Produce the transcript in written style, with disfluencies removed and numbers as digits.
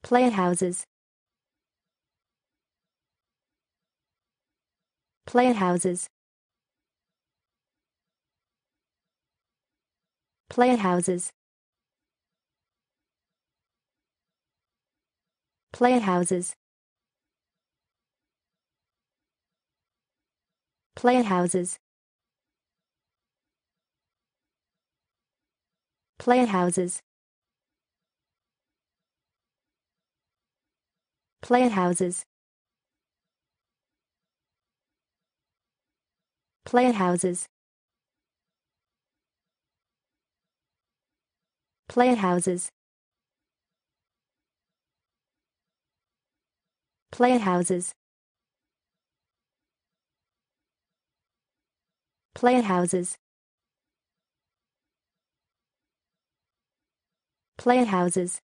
Playhouses. Playhouses. Playhouses. Playhouses. Playhouses. Playhouses. Playhouses. Playhouses. Playhouses. Playhouses. Playhouses. Playhouses.